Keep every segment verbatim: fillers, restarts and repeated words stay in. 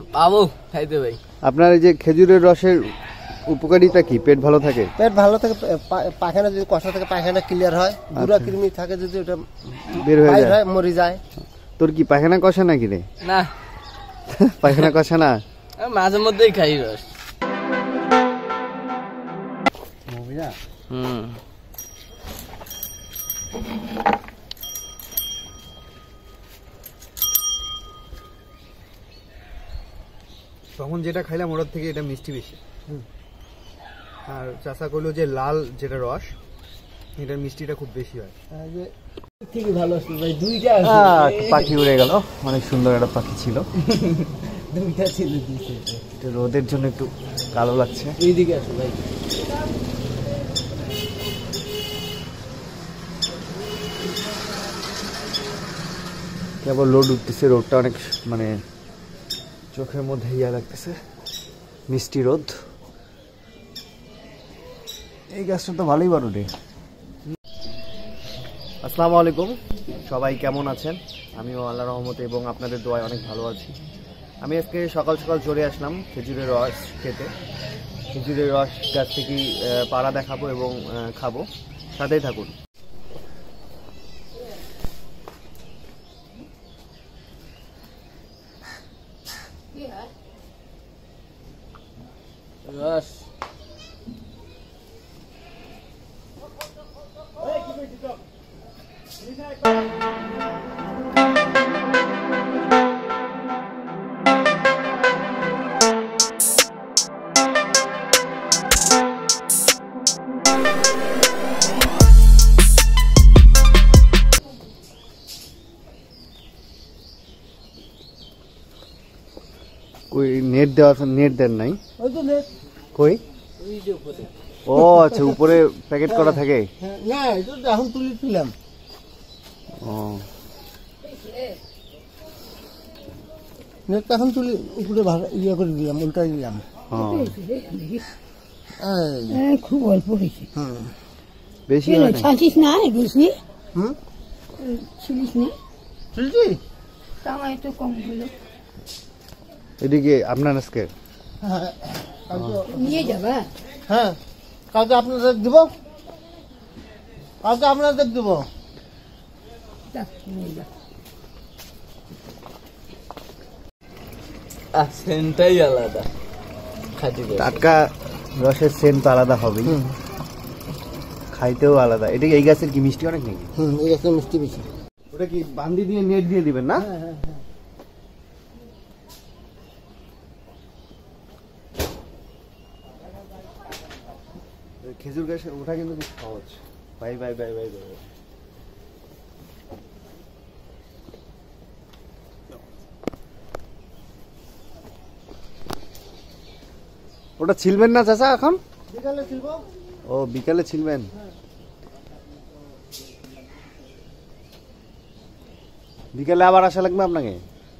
পাবো খাইতে ভাই। আপনার এই যে খেজুরের রসের উপকারিতা কি? পেট ভালো থাকে? পেট ভালো থাকে, পায়খানা যদি কষা থাকে পায়খানা ক্লিয়ার হয়, গুড়া কৃমি থাকে যদি ওটা বের হয়ে যায়, মরে যায়। তোর কি পায়খানা কষা নাকি রে? না পায়খানা কষা না, মাঝে মধ্যেই খাই রস। হুম তখন যেটা খাইলাম ওটার থেকে এটা মিষ্টি বেশি। আর চাষা করলো যে লাল যেটা রস, এটার মিষ্টিটা খুব বেশি হয়। পাখি উড়ে গেল, অনেক সুন্দর একটা পাখি ছিল। রোদের জন্য একটু কালো লাগছে। এইদিকে আসো ভাই। কেবল রোদ উঠতেছে, রোদটা অনেক মানে চোখের মধ্যে ইয়া লাগতেছে, মিষ্টি রোদ। এই গাছটা তো ভালোই বড় রে। আসসালামু আলাইকুম, সবাই কেমন আছেন? আমিও আল্লাহর রহমতে এবং আপনাদের দোয়ায় অনেক ভালো আছি। আমি আজকে সকাল সকাল চলে আসলাম খেজুরের রস খেতে। খেজুরের রস গাছ থেকেই পাড়া দেখাবো এবং খাবো, সাথেই থাকুন। রস কই নেট দেওয়া, নেট দেন নাই? কই? ও আচ্ছা, উপরে প্যাকেট করা থাকে। না এটা এখন তুলে দিলাম। ও নেট এখন তুলে উপরে ইয়ে করে দিলাম, উল্টাই দিলাম। খুব অল্প হয়েছে, বেশি ছাঁচিস না বেশি। হুম ছিলিস না? তুলছি তাও একটু কম হলো। এদিকে আপনার আজকে নিয়ে যাবা? হ্যাঁ, কালকে আপনাদের দিব, কালকে আপনাদের দিব। সেন্টটাই আলাদা, খাঁটি টাটকা রসের সেন্ট আলাদা হবেই, খাইতেও আলাদা। এটা এই গাছের কি মিষ্টি অনেক নাকি? হুম, এই গাছের মিষ্টি বেশি। ওটা কি বান্দি দিয়ে নেট দিয়ে দিবেন না? হ্যাঁ হ্যাঁ হ্যাঁ। খেজুর গাছে ওঠা কিন্তু খুব সহজ। Bye bye bye bye bye. ওটা ছিলবেন না চাচা এখন? বিকালে ছিল। ও বিকালে ছিলবেন। বিকালে আবার আসা লাগবে আপনাকে?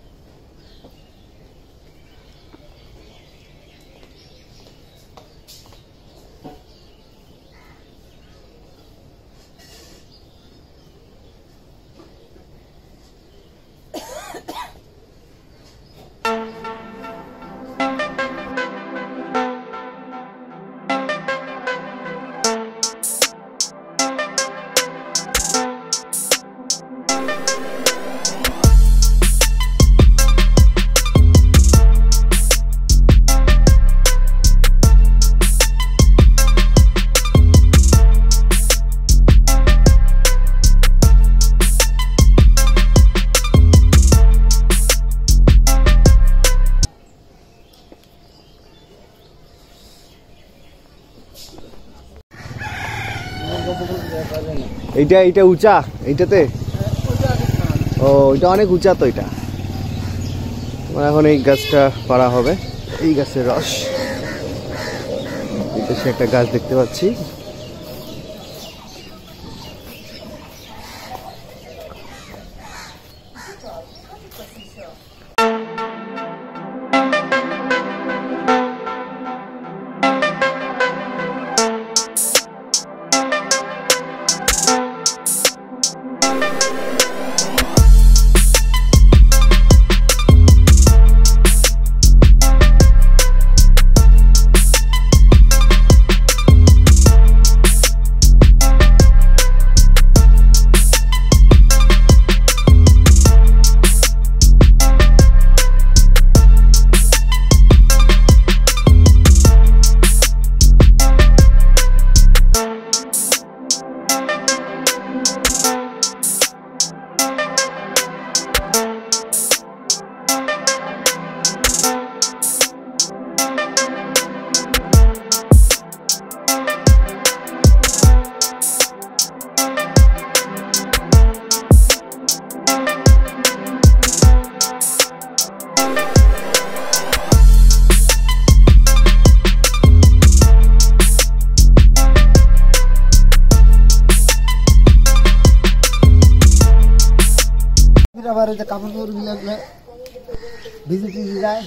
এইটা এইটা উঁচা, এইটাতে ও এটা অনেক উঁচা তো। এটা এখন এই গাছটা পাড়া হবে, এই গাছের রস। এই পাশে একটা গাছ দেখতে পাচ্ছি, আবার ওই যে কাপড় চোপড় গুলো ভিজে টিজে যায়।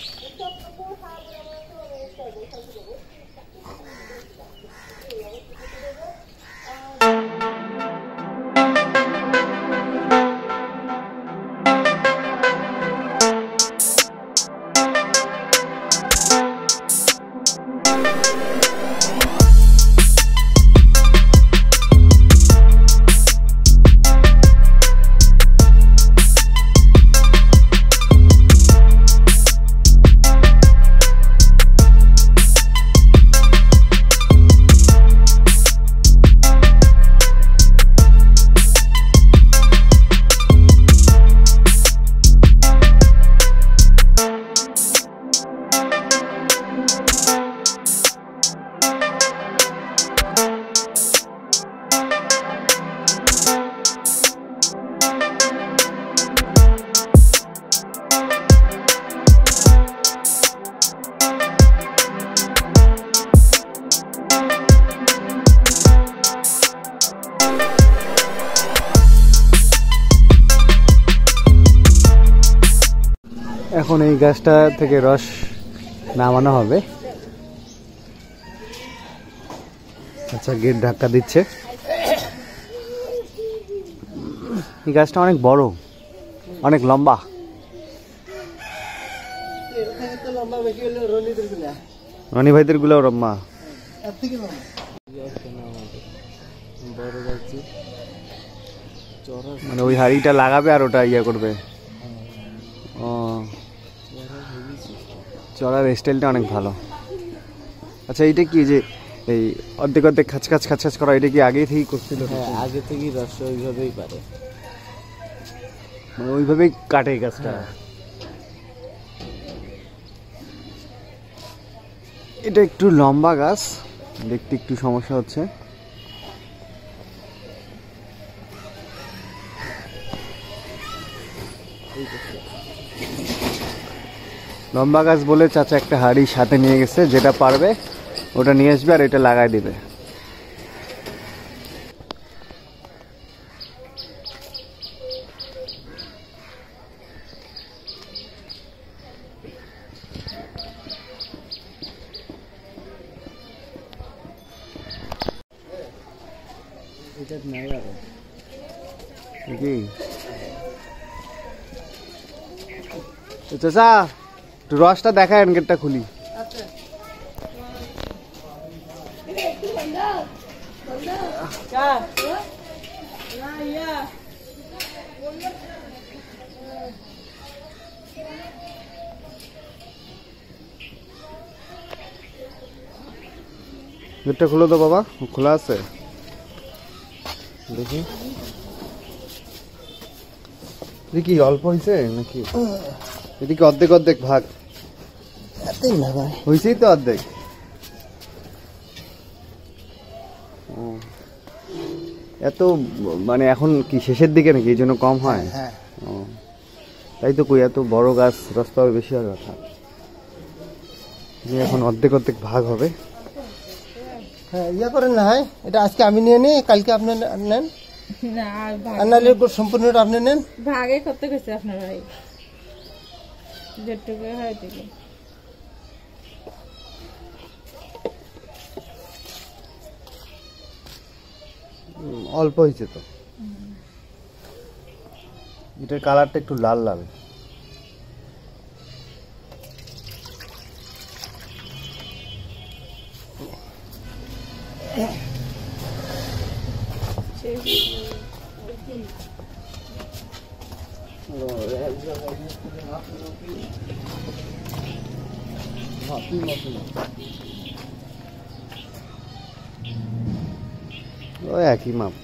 এখন এই গাছটা থেকে রস নামানো হবে। আচ্ছা, গেট ধাক্কা দিচ্ছে। এই গাছটা অনেক বড়, অনেক লম্বা। রনি ভাইদের গুলো লম্বা। মানে ওই হাড়িটা লাগাবে আর ওটা ইয়ে করবে। ও, চড়ার স্টাইলটা অনেক ভালো। আচ্ছা, এইটা কি যে এই অর্ধেক অর্ধেক খাচ খাচ খাচ খাচ করা, এটা কি আগে থেকেই করছিল? হ্যাঁ, আগে থেকেই রস ওইভাবেই পারে, মানে ওইভাবেই কাটে গাছটা। এটা একটু লম্বা গাছ, দেখতে একটু সমস্যা হচ্ছে। লম্বা গাছ বলে চাচা একটা হাড়ি সাথে নিয়ে গেছে, যেটা পারবে ওটা নিয়ে আসবে আর এটা লাগাই দিবে। কি চাচা, একটু রসটা দেখায়, গেটটা খুলি। গেটটা খুলো তো বাবা, খোলা আছে দেখি। কি অল্প হয়েছে নাকি? এদিকে অর্ধেক অর্ধেক ভাগ হয়েছেই তো অর্ধেক। এত মানে এখন কি শেষের দিকে নাকি, এই জন্য কম হয়? ও, তাই তো কই, এত বড় গাছ রাস্তা হবে বেশি হওয়ার কথা। এখন অর্ধেক অর্ধেক ভাগ হবে। হ্যাঁ, ইয়া করেন না হয়, এটা আজকে আমি নিয়ে নিই, কালকে আপনি নেন, সম্পূর্ণটা আপনি নেন। ভাগে করতে গেছে আপনার ভাই, যেটুকু হয় দিকে অল্প হয়েছে তো। এটার কালারটা একটু লাল লাল। ও একই মাপ।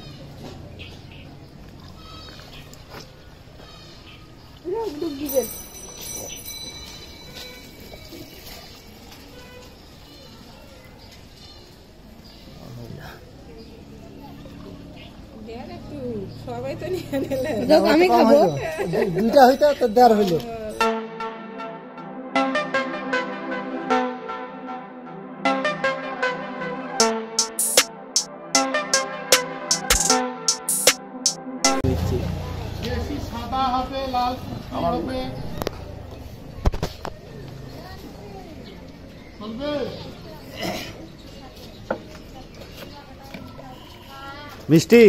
সবাই তো নিয়ে নিলে আমি খাবো, দুইটা হইতো তো দেড় হইলো। মিষ্টি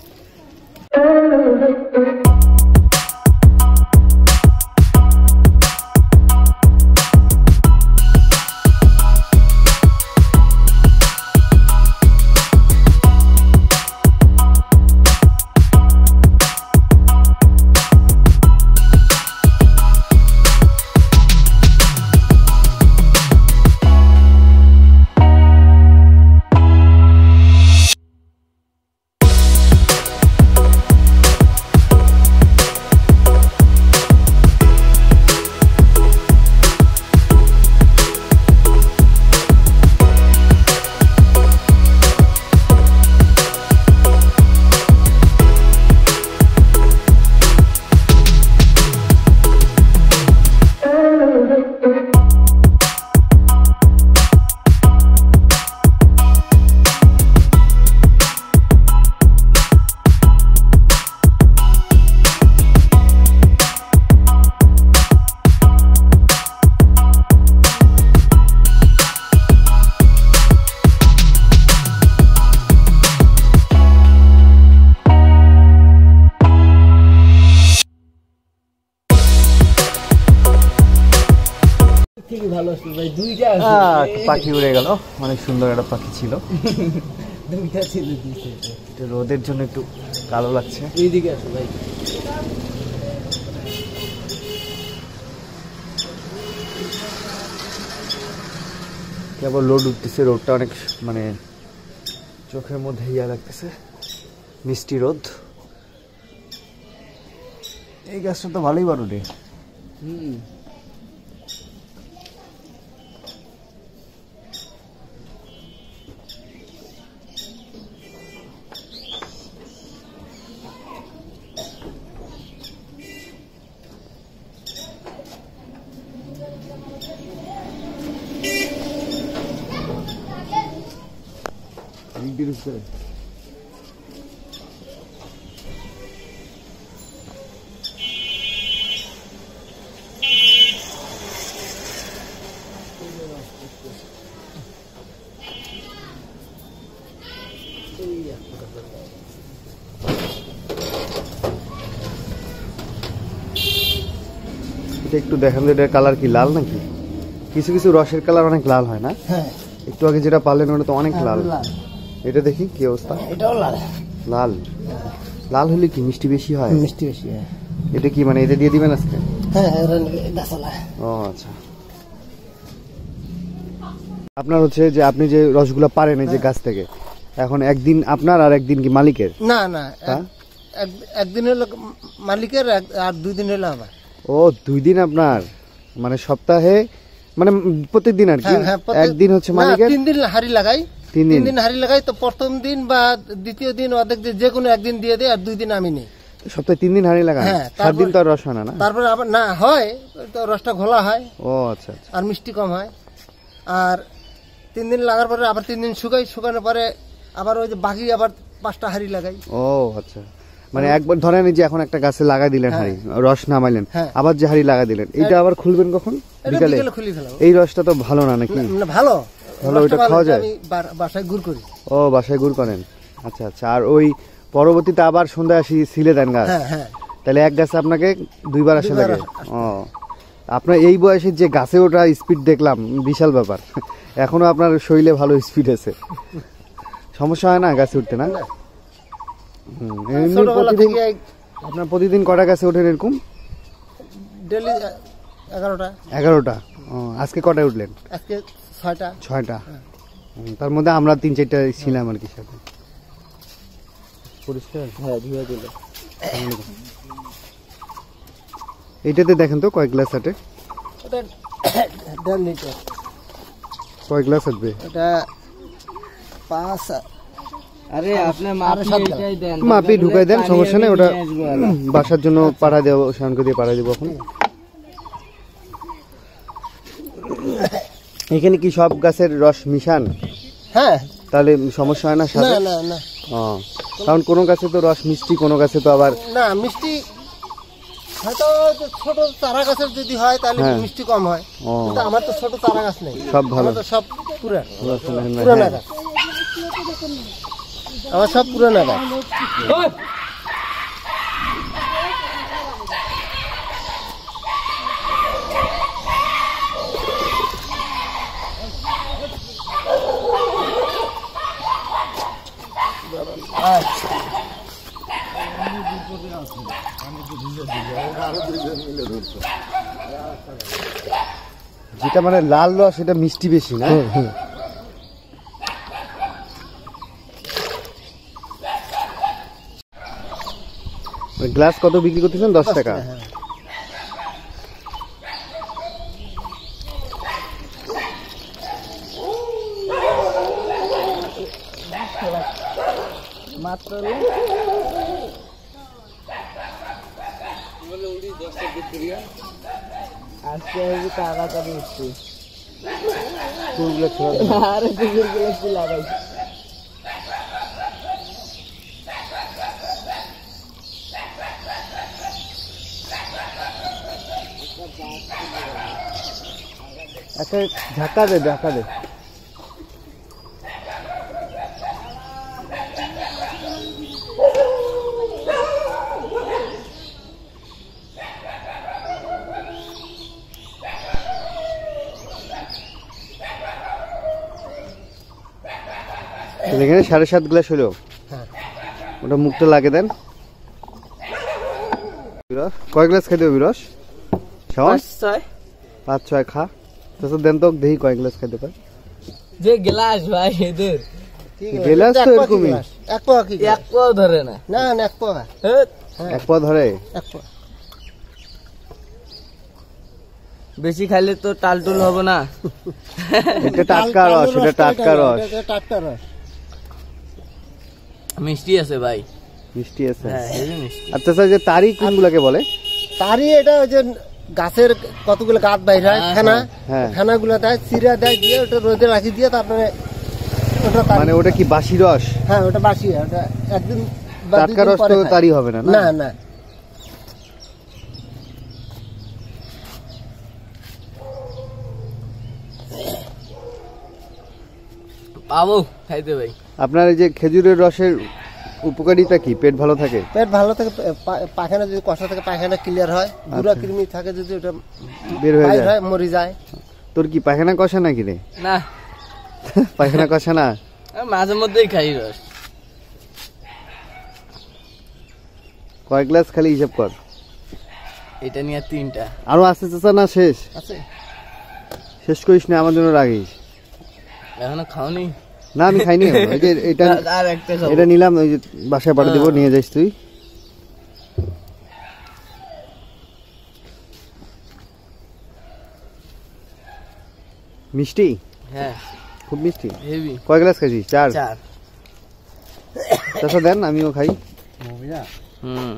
থেকে ভালো আসলো ভাই, দুইটা আহ, একটা পাখি উড়ে গেল, অনেক সুন্দর একটা পাখি ছিল। দুইটা ছিল দিছে। এটা রোদের জন্য একটু কালো লাগছে। এইদিকে আসো ভাই। কেবল রোদ উঠতেছে, রোদটা অনেক মানে চোখের মধ্যে ইয়া লাগতেছে, মিষ্টি রোদ। এই গাছটা তো ভালোই বড় রে। হুম এটা একটু দেখান তো, এটার কালার কি লাল নাকি? কিছু কিছু রসের কালার অনেক লাল হয় না? হ্যাঁ একটু আগে যেটা পারলেন ওটা তো অনেক লাল। এটা দেখি কি অবস্থা। এটাও লাল লাল লাল হলে কি মিষ্টি বেশি হয়? মিষ্টি বেশি। হ্যাঁ এটা কি মানে এটা দিয়ে দিবেন আজকে? হ্যাঁ গাছালা। ও আচ্ছা। আপনার হচ্ছে যে আপনি যে রসগুলো পারেন এই যে গাছ থেকে, এখন একদিন আপনার আর একদিন কি মালিকের? না না, হ্যাঁ? এক- একদিন হলো মালিকের এক- আর দুই দিন হলো আমার। ও দুই দিন আপনার, মানে সপ্তাহে মানে প্রত্যেকদিন আর কি? হ্যাঁ, হ্যাঁ, প্রত্যেক- একদিন হচ্ছে না, মালিকের, তিন দিন হাড়ি লাগাই। তিন দিন? তিন দিন হাড়ি লাগাই, তো প্রথম দিন বা দ্বিতীয় দিন অর্ধেক দিন যে কোনো একদিন দিয়ে দেয়, আর দুই দিন আমি নেই। সপ্তাহে তিন দিন হাঁড়ি লাগান? হ্যাঁ, সাত তারপর- দিন তো আর রস হয় না না? তারপরে আবার না হয় তো রসটা ঘোলা হয় ও আচ্ছা আচ্ছা। আর মিষ্টি কম হয়। আর তিন দিন লাগার পরে আবার তিন দিন শুকাই, শুকানোর পরে আবার ওই যে বাকি আবার পাঁচটা হাড়ি লাগাই। ও আচ্ছা, মানে একবার ধরেন এই যে এখন একটা গাছে লাগা দিলেন হ্যাঁ। হাঁড়ি, রস নামাইলেন, হ্যাঁ। আবার যে হাঁড়ি লাগা দিলেন, এইটা আবার খুলবেন কখন? এটা বিকালে? বিকেলে খুলে ফেলাবো। এই রসটা তো ভালো না নাকি? না, ভালো ভালো, রসটা ওইটা খাওয়া যায়? আমি বা- বাসায় গুড় করি। ও বাসায় গুড় করেন, আচ্ছা আচ্ছা। আর ওই পরবর্তীতে আবার সন্ধ্যায় আসি সিলে দেন গাছ? হ্যাঁ হ্যাঁ তাহলে এক গাছে আপনাকে দুইবার আসা দুইবার লাগে? আসা- ও, আপনার এই বয়সে যে গাছে ওঠা স্পিড দেখলাম, বিশাল ব্যাপার। এখনো আপনার শরীরে ভালো স্পিড আছে, সমস্যা হয় না গাছে উঠতে না? হুম, এমনি ছোটবেলা প্রতিদিন থেকে আপনার প্রতিদিন কটা গাছে ওঠেন এরকম? ডেলি এগারোটা। এগারোটা? ও, আজকে কটায় উঠলেন? আজকে ছয়টা। ছয়টা? হুম, তার মধ্যে আমরা তিন চারটা ছিলাম আর কি সাথে। পরিষ্কার? হ্যাঁ ধুয়ে দিল। এইটাতে দেখেন তো কয় গ্লাস আটে? এটা দেড় লিটার। কয় গ্লাস আটবে? এটা পাঁচ। আরে আপনি আরে মাপি সাত এটাই দেন, মাপি ঢুকাই দেন, পানি সমস্যা নেই। আমি ওটা নিয়ে আসবো আবার। বাসার জন্য পাঠা দেবো, শানকে দিয়ে পাঠা দেবো এখন। এখানে কি সব গাছের রস মিশান? হ্যাঁ, তাহলে সমস্যা হয় না না সাথে? না না ও, কারণ কোনো গাছে তো রস মিষ্টি, কোনো গাছে তো আবার না মিষ্টি হয়তো যে ছোট চারা গাছের যদি হয় তাহলে হ্যাঁ। মিষ্টি কম হয়, ও। কিন্তু আমার তো ছোট চারা গাছ নেই, সব ভালো। আমার তো সব পুরা হ্যাঁ। পুরানা গাছ, আমার সব পুরানা গাছ। যেটা মানে লাল রস সেটা মিষ্টি বেশি না? গ্লাস কত বিক্রি করতেছেন? দশ টাকা। আজকে তাড়াতাড়ি উঠছি ফুলগুলো ছোড়া আরে কুকুর গুলো কি লাগাইছে একটা ধাক্কা দে, ধাক্কা দে। এখানে সাড়ে সাত গ্লাস হলো। হ্যাঁ। ওটা মুখটা লাগে দেন। কয় গ্লাস খাইতে হবে রস? পাঁচ ছয় পাঁচ ছয় খা তো দেন তো দেখি কয় গ্লাস খাইতে পারে। যে গ্লাস ভাই এদের গ্লাস তো এরকমই, এক পোয়া কি এক পাও ধরে না। না না এক পোয়া, হেৎ, এক পা ধরে। এক পোয়া বেশি খাইলে তো টালটুল হবে না। এটা টাটকা রস, এটা টাটকা রস, টাটকা রস, মিষ্টি আছে ভাই, মিষ্টি আছে। হ্যাঁ হেভি মিষ্টি। আচ্ছা স্যার, যে তারি কোনগুলোকে বলে? তারই এটা ওই যে গাছের কতগুলো গাছ বাইরে হয়, হ্যাঁ, ফেনা, হ্যাঁ। ফেনাগুলো দেয়, চিরা দেয়, দিয়ে ওটা রোদে রাখি দিয়ে তারপরে ওটা তারি। মানে ওটা কি বাসি রস? হ্যাঁ ওটা বাসি, ওটা একদিন বা দুই টাটকা দিন রস পরে তো খায়। তারি হবে না না না পাবো খাইতে ভাই। আপনার এই যে খেজুরের রসের উপকারিতা কি? পেট ভালো থাকে? পেট ভালো থাকে, পা- পায়খানা যদি কষা থাকে পায়খানা ক্লিয়ার হয়, গুড়া কৃমি থাকে যদি ওটা বের হয়ে বাইর যায়? হয়, মরে যায়। তোর কি পায়খানা কষা নাকি রে? না পায়খানা কষা না? আমি মাঝে মধ্যেই খাই রস। কয় গ্লাস খালি হিসাব কর। এটা নিয়ে তিনটা আরো আছে চাচা? না শেষ? আছে শেষ করিস না, আমার জন্য রাখিস। এখনো খাওনি? না আমি খাইনি এখনো। এই যে এটা আর একটা খাবো। এটা নিলাম, ওই যে বাসায় পাঠিয়ে দেবো, নিয়ে যাইস তুই। মিষ্টি, হ্যাঁ খুব মিষ্টি। হেভি। কয় গ্লাস খাইছিস? চার। চার। চাচা দেন, আমিও খাই। হুম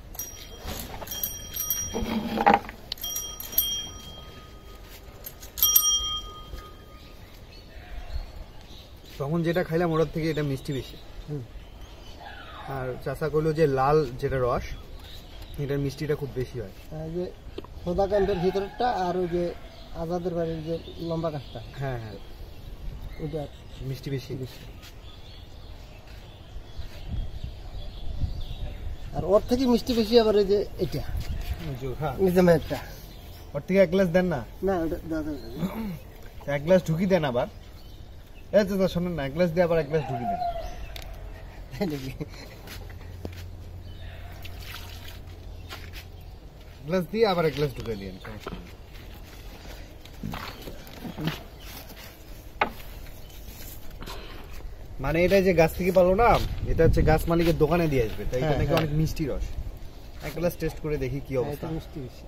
তখন যেটা খাইলাম ওটার থেকে এটা মিষ্টি বেশি। আর চাচা কইলো যে লাল যেটা রস, এটার মিষ্টিটা খুব বেশি হয়। আর যে সোদাকান্তের ভিতরটা আর ওই যে আজাদের বাড়ির যে লম্বা গাছটা, হ্যাঁ হ্যাঁ, ওটা মিষ্টি বেশি। আর ওর থেকে মিষ্টি বেশি আবার ওই যে এটা হ্যাঁ, নিজামেরটা। ওর থেকে এক গ্লাস দেন না। না ওটা দাদা এক গ্লাস ঢুকি দেন আবার। এই চাচা শোনেন না, এক গ্লাস দিয়ে আবার এক গ্লাস ঢুকি দেন। গ্লাস দিয়ে আবার এক গ্লাস ঢুকে দিন, সমস্যা নেই। মানে এটা যে গাছ থেকে পালো না, এটা হচ্ছে গাছ মালিকের দোকানে দিয়ে আসবে, তাই এটা নাকি অনেক মিষ্টি রস। এক গ্লাস টেস্ট করে দেখি কি অবস্থা। এটা মিষ্টি বেশি।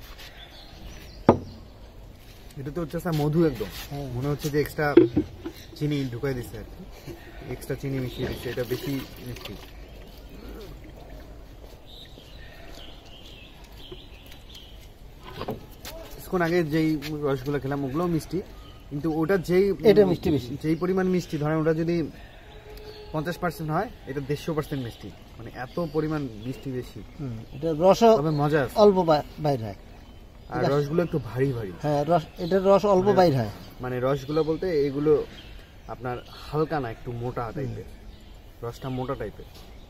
এটা তো হচ্ছে স্যার মধু একদম, মনে হচ্ছে যে এক্সট্রা চিনি ঢুকাই দিচ্ছে আর কি, এক্সট্রা চিনি মিশিয়ে দিচ্ছে, এটা বেশি মিষ্টি। কিছুক্ষণ আগে যেই রসগুলো খেলাম ওগুলোও মিষ্টি, কিন্তু ওটা যেই এটা মিষ্টি বেশি। যেই পরিমাণ মিষ্টি ধরেন ওটা যদি পঞ্চাশ পার্সেন্ট হয়, এটা দেড়শো পার্সেন্ট মিষ্টি, মানে এত পরিমাণ মিষ্টি বেশি। হুম, এটা রস তবে মজা আছে, অল্প বা- বাইর হয়। আর রসগুলো একটু ভারী ভারী। হ্যাঁ, রস এটার রস অল্প বাইর হয়। মানে রসগুলো বলতে এগুলো আপনার হালকা না, একটু মোটা টাইপের, রসটা মোটা টাইপের।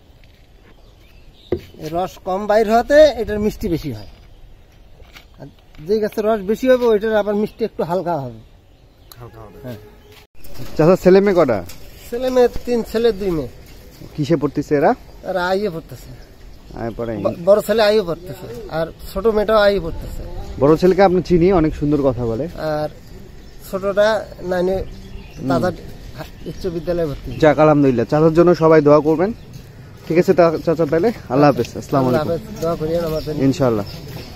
এই রস কম বাইর হতে এটার মিষ্টি বেশি হয়, আর যে গাছের রস বেশি হবে ওইটার আবার মিষ্টি একটু হালকা হবে। হালকা হবে। হ্যাঁ। চাচা ছেলে মেয়ে কটা? ছেলে মেয়ে তিন ছেলে দুই মেয়ে। কিসে পড়তেছে এরা? আর আইয়ে পড়তেছে, আয় পড়ে। ব- বড় ছেলে আইয়ে পড়তেছে, আর ছোট মেয়েটাও আইয়ে পড়তেছে, বড় ছেলেকে আপনি চিনি, অনেক সুন্দর কথা বলে। আর ছোটটা নাইনে দাদা উচ্চ বিদ্যালয়ে ভর্তি। যাক আলহামদুলিল্লাহ, চাচার জন্য সবাই দোয়া করবেন। ঠিক আছে তা- চাচা, তাহলে আল্লাহ হাফেজ, আসসালামু আল্লাহ আলাইকুম। হাফেজ, দোয়া করিয়েন আমার জন্য। ইনশাআল্লাহ।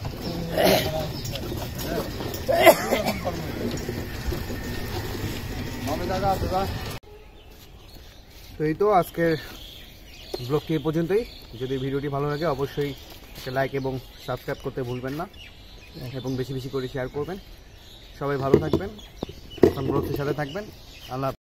তো এই তো আজকের ব্লগটি এ পর্যন্তই। যদি ভিডিওটি ভালো লাগে অবশ্যই একটা লাইক এবং সাবস্ক্রাইব করতে ভুলবেন না, এবং বেশি বেশি করে শেয়ার করবেন। সবাই ভালো থাকবেন, ব্লগটির সাথে থাকবেন। আল্লাহ হাফেজ।